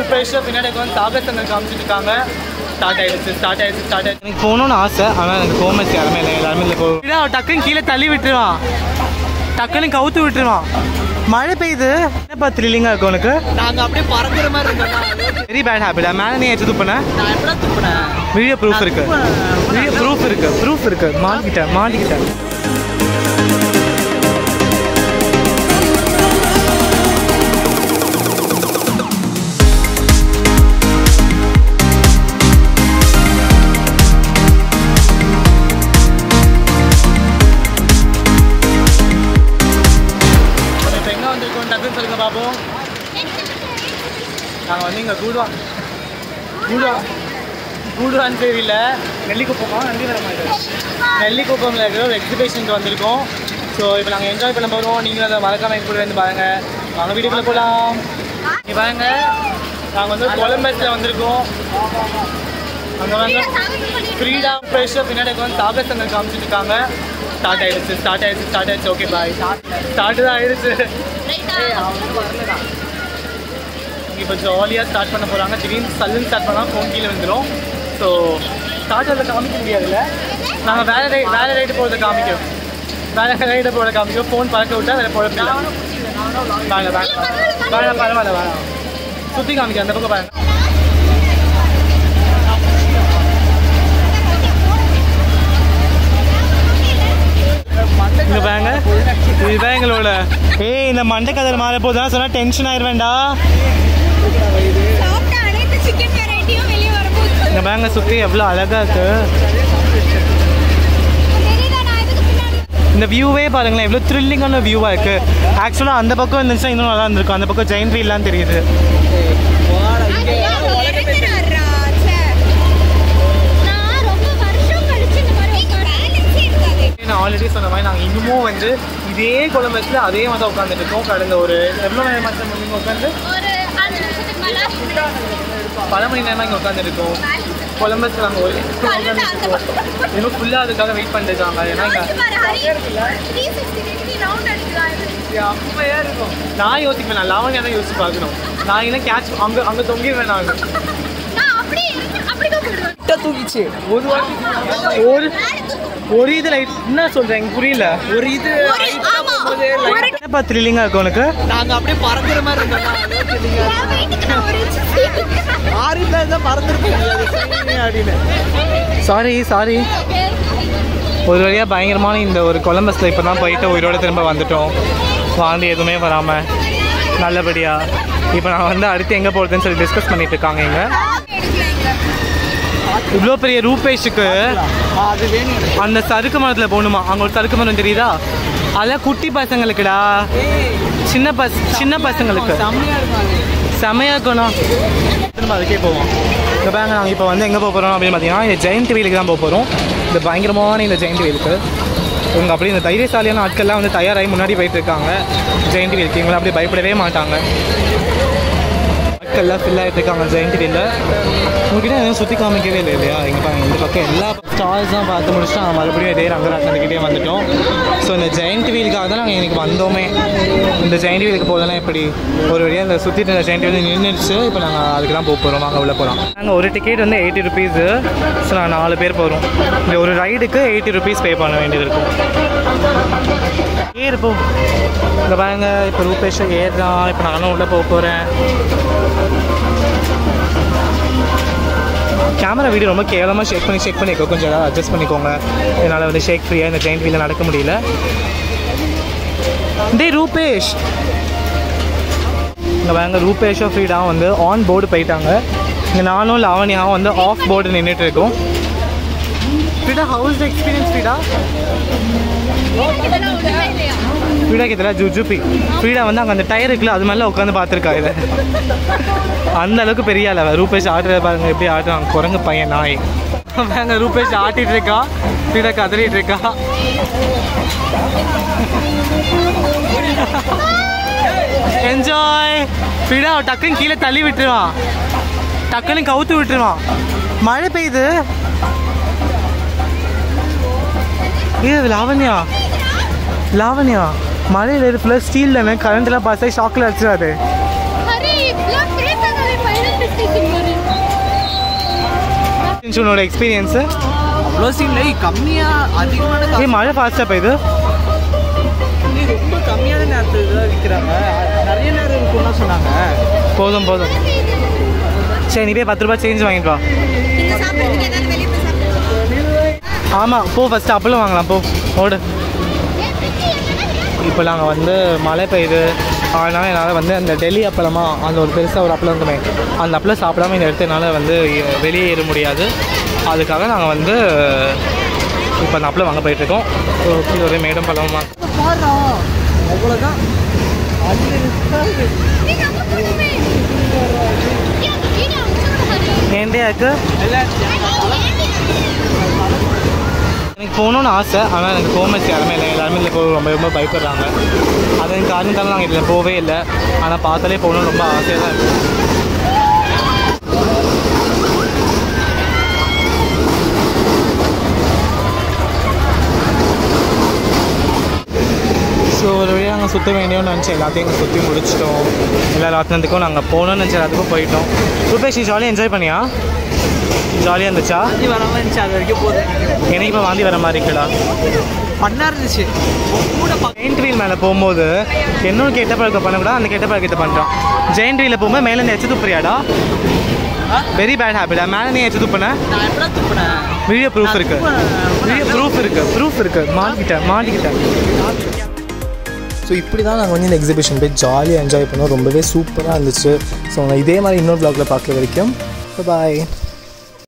ரூபேஷ் பின்னாடி வந்து தாகத்தங்கள் காமிச்சிருக்காங்க. ஸ்டார்ட் ஆயிடுச்சு. எனக்கு போகணும்னு ஆசை, ஆனால் எனக்கு கோமஸ் யாருமே இல்லை, எல்லாருமே இல்லை. போகும் டக்குன்னு கீழே தள்ளி விட்டுருவான், டக்குன்னு கவுத்து விட்டுருவான். மழை பெய்யுது, என்னப்பா த்ரில்லிங்காக இருக்கும் உனக்கு? நாங்கள் அப்படியே பறக்கிற மாதிரி இருக்கோம். வெரி பேட் ஹேபிட்டா. மேலே நீ எடுத்து துப்புனேன், வீடியோ ப்ரூஃப் இருக்கு. மாட்டிக்கிட்டேன். நாங்கள் வந்து இங்கே குடுவாஞ்சேரியில் நெல்லிக்குப்பமில் இருக்கிற ஒரு எக்ஸிபிஷனுக்கு வந்திருக்கோம். ஸோ இப்போ நாங்கள் என்ஜாய் பண்ண போகிறோம். நீங்களும் அதை மறக்காமல் எங்கள் கூட வந்து பாருங்கள். நாங்கள் வீட்டுக்குள்ளே போகலாம். இங்கே பாருங்க, நாங்கள் வந்து கொலம்பஸில் வந்திருக்கோம். அங்கே வந்து ஃப்ரீடா ஃப்ரெஷ்ஷாக பின்னாடி வந்து தாகத்தங்கள் காமிச்சிருக்காங்க. ஸ்டார்ட் ஆயிடுச்சு. Okay bye. ஸ்டார்ட் தான் ஆயிடுச்சு. இப்போ ஜாலியாக ஸ்டார்ட் பண்ண போகிறாங்க. திடீர்னு சல்லுன்னு ஸ்டார்ட் பண்ணால் ஃபோன் கீழே வந்துடும். ஸோ ஸ்டார்ட் அதில் காமிக்க முடியாதுல்ல. நாங்கள் வேறு ரைடு போகிறத காமிக்கிறோம். ஃபோன் பறக்க விட்டால் அதில் போடலாம். பரவாயில்ல. சுற்றி காமிக்க, அந்த பக்கம் பாருங்க. இங்க பாருங்க, இதுதான் எங்களோட. இந்த மண்டை கதர் மாற போதான் சொன்னா டென்ஷன் ஆயிருவேண்டா. இங்க பாருங்க, சுத்தி எவ்வளவு அழகா இருக்கு. இந்த வியூவே பாருங்களேன், எவ்வளவு த்ரில்லிங்கான வியூவா இருக்கு. ஆக்சுவலா அந்த பக்கம் இருந்துச்சுன்னா இன்னும் நல்லா இருந்திருக்கும். அந்த பக்கம் ஜெயின் வீல்லாம் தெரியுது. நான் ஆல்ரெடி சொன்ன மாதிரி நாங்கள் இன்னமும் வந்து இதே கொலம்பஸில் அதே மாதிரி உட்காந்துட்டு இருக்கோம். கடந்த ஒரு எவ்வளோ நேரம் மட்டும் உட்காந்து பல மணி நேரமாக இங்கே உட்காந்துருக்கோம். கொலம்பஸில் நாங்கள் ஒரு உட்காந்துருக்கோம். இன்னும் ஃபுல்லாக அதுக்காக வெயிட் பண்ணிருக்காங்க. ஏன்னா இருக்கும். நான் யோசிப்பேன், நான் லாவணியா தான் யோசிச்சு பார்க்கணும். நான் என்ன கேட்ச் அங்கே தொங்கிடுவேன். நான் தூக்கிச்சு ஒரு இது லைட். என்ன சொல்றேன் புரியல. ஒரு இது என்னப்பா த்ரில்லிங்கா இருக்கும் உனக்கு? நாங்க அப்படியே பறக்குற மாதிரி இருக்கோம். சாரி. ஒரு வழியாக பயங்கரமான இந்த ஒரு கொலம்பஸில் இப்போ தான் போயிட்டு உயிரோடு திரும்ப வந்துட்டோம். வாந்தி எதுவுமே வராமல் நல்லபடியாக. இப்போ நான் வந்து அடுத்து எங்கே போகிறதுன்னு சொல்லி டிஸ்கஸ் பண்ணிட்டு இருக்காங்க. இங்கே இவ்வளோ பெரிய ரூபேஷுக்கு அந்த சறுக்கு மரத்தில் போகணுமா? அங்கே ஒரு சறுக்கு மரம் தெரியுதா? அதெல்லாம் குட்டி பசங்களுக்குடா, சின்ன பசங்களுக்கு செமையாக இருக்கணும். திரும்ப அதுக்கே போவோம். இந்த பேங்க நாங்கள் இப்போ வந்து எங்கே போக போகிறோம் அப்படின்னு பார்த்தீங்கன்னா, இந்த ஜெயண்ட் வீலுக்கு தான் போக போகிறோம். இந்த பயங்கரமான இந்த ஜெயண்ட் வீலுக்கு இவங்க அப்படி இந்த தைரியசாலியான ஆட்கள்லாம் வந்து தயாராகி முன்னாடி போயிட்டு இருக்காங்க. ஜெயண்ட் வீலுக்கு இவங்களை அப்படி பயப்படவே மாட்டாங்க. ஆட்கள்லாம் ஃபில் ஆகிட்டு இருக்காங்க ஜெயண்ட் வீலில். உங்ககிட்ட எதுவும் சுற்றி காமிக்கவே இல்லை இல்லையா? இந்த பக்கம் எல்லா ஸ்டால்ஸ் தான் பார்த்து முடிச்சுட்டு நாங்கள் மறுபடியும் இதே ரங்கராட்டன்கிட்டே வந்துவிட்டோம். ஸோ இந்த ஜெயண்ட் வீலுக்காக தான் நாங்கள் இன்றைக்கி வந்தோமே. இந்த ஜெயண்ட் வீலுக்கு போதெல்லாம் இப்படி ஒரு வழியாக இந்த சுற்றிட்டு இந்த ஜெயண்ட் வீல் நின்றுச்சு. இப்போ நாங்கள் அதுக்கு தான் போக போகிறோம். நாங்கள் உள்ளே போகிறோம். நாங்கள் ஒரு டிக்கெட் வந்து 80 rupees. ஸோ நாங்கள் 4 பேர் போகிறோம். இந்த ஒரு ரைடுக்கு 80 rupees பே பண்ண வேண்டியது இருக்கும். ஏறுப்போம். இங்கே பாருங்க, இப்போ ரூபேஷை ஏறுதான். இப்போ நானும் உள்ளே போக போகிறேன். கேமரா வீடியோ ரொம்ப கேவலமாக ஷேக் பண்ணிக்கோ. கொஞ்சம் ஏதாவது அட்ஜஸ்ட் பண்ணிக்கோங்க. என்னால் வந்து ஷேக் ஃப்ரீயாக இந்த ஜெயண்ட் வீலில் நடக்க முடியல. டே ரூபேஷ், இங்கே பாருங்க, ரூபேஷும் ஃப்ரீடாக வந்து ஆன் போர்டு போயிட்டாங்க. இங்கே நானும் லாவணியாவும் வந்து ஆஃப் போர்டு நின்றுட்டு இருக்கோம். ஃப்ரீடா, ஹவுஸ் எக்ஸ்பீரியன்ஸ் ஃப்ரீடா? ஃப்ரீடா கிட்ட ஜூஜூபி. ஃப்ரீடா வந்து அங்கே அந்த டயர் இருக்குல்ல, அது மேலே உட்காந்து பார்த்துருக்கா. இதை அந்த அளவுக்கு பெரிய அளவு. ரூபேஷ் ஆடுறத பாருங்க, எப்படி ஆடுறாங்க. குரங்கு பையன் நாய். பாருங்க, ரூபேஷ் ஆட்டிகிட்டு இருக்கா, ஃப்ரீடா கதறிட்டு இருக்கா. என்ஜாய். ஃப்ரீடா டக்குன்னு கீழே தள்ளி விட்டுருவான், டக்குன்னு கவுத்து விட்டுருவான். மழை பெய்யுது. லாவண்யா மழையில் ஃபுல்லாக ஸ்டீல் தானே, கரண்ட்லாம் பாஸ் ஆகி ஷாக்கில் அடிச்சிடாது. உன்னோட எக்ஸ்பீரியன்ஸு? அவ்வளோ சீன் இல்லை, கம்மியாக அதிகமான மழை ஃபாஸ்ட்டாக போயிது. ரொம்ப கம்மியான நேரத்தில் தான் விற்கிறாங்க, நிறைய நேரம் இருக்குன்னு சொன்னாங்க. போதும் போதும். சரி, நீ போய் 10 ரூபா சேஞ்ச் வாங்கிட்டு வா. ஆமாம், போ ஃபஸ்ட்டு அப்பளம் வாங்கலாம், போ ஓடு. இப்போ நாங்கள் வந்து மழை பெய்யுது, அதனால் என்னால் வந்து அந்த டெல்லி அப்பளமாக அந்த ஒரு பெருசாக ஒரு அப்பளம் இருக்குமே, அந்த அப்பளம் சாப்பிடாம இந்த இடத்த என்னால் வந்து வெளியே ஏற முடியாது. அதுக்காக நாங்கள் வந்து இப்போ அந்த அப்பளம் வாங்க போயிட்டுருக்கோம். ஒரு மேடம் பழமா அவ்வளோதான். ஏண்டியாக்கு எனக்கு போகணுன்னு ஆசை, ஆனால் எனக்கு கோமஸ் யாருமே இல்லை, எல்லாருமே இதில் போக ரொம்ப ரொம்ப பயப்படுறாங்க. அது எனக்கு காரணத்தாலும் நாங்கள் இதில் போகவே இல்லை, ஆனால் பார்த்தாலே போகணுன்னு ரொம்ப ஆசையாக தான் இருக்குது. ஸோ ஒரு வழியாக நாங்கள் சுற்ற வேண்டியோன்னு நினச்சி எல்லாத்தையும் எங்கள் சுற்றி முடிச்சிட்டோம். எல்லா ராத்தினத்துக்கும் நாங்கள் போகணுன்னு நினச்சி எல்லாத்துக்கும் போயிட்டோம். ரூபேஷ், ஜாலியாக என்ஜாய் பண்ணியா? ஜாலியாக இருந்துச்சா? வாந்தி வராமல் இருந்துச்சு, அது வரைக்கும் போகுது. எனக்கு இப்போ வாந்தி வர மாதிரி இருக்குடா. பண்ணா இருந்துச்சு. ஜெயின்ட் வீல் மேலே போகும்போது என்னோட கெட்ட பழக்கம் பண்ணக்கூடாது, அந்த கெட்ட பழக்கத்தை பண்ணுறான். ஜெயின்ட் வீலில் போகும்போது மேலே எச்சு துப்புறியாடா? வெரி பேட் ஹேபிட்டா. மேலே நீ எச்சு துப்புன? வீடியோ ப்ரூஃப் இருக்குது, ப்ரூஃப் இருக்குது. மாட்டிக்கிட்டேன். ஸோ இப்படி தான் நாங்கள் வந்து இந்த எக்ஸிபிஷன் போய் ஜாலியாக என்ஜாய் பண்ணோம். ரொம்பவே சூப்பராக இருந்துச்சு. ஸோ இதே மாதிரி இன்னொரு வ்ளாகில் பார்க்குற வரைக்கும் பாய்.